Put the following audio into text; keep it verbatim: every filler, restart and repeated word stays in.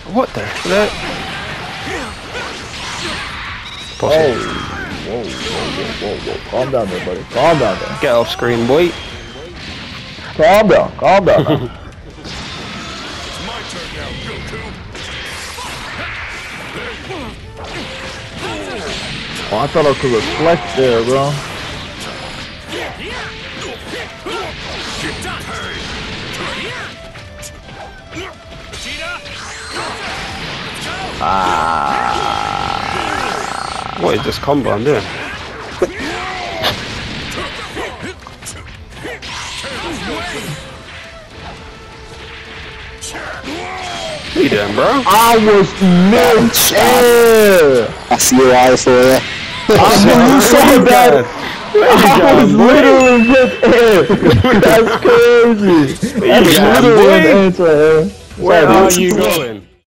What the heck? Oh, whoa, whoa, whoa, whoa, whoa. Calm down there, buddy. Calm down there. Get off screen, boy. Calm down, calm down. It's my turn now, Goku. Oh, I thought I could reflect there, bro. Ah. What is this combo I'm doing? What are you doing, bro? I was mid-air! That's your eye for you. I was so bad. I was literally mid-air. That's crazy. That's literally an answer. Where are you going?